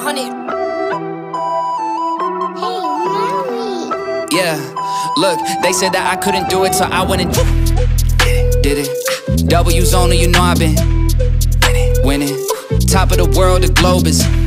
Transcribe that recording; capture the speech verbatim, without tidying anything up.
hundred. Yeah, look, they said that I couldn't do it, so I went and did it. W's only, you know I've been winning. Top of the world, the globe is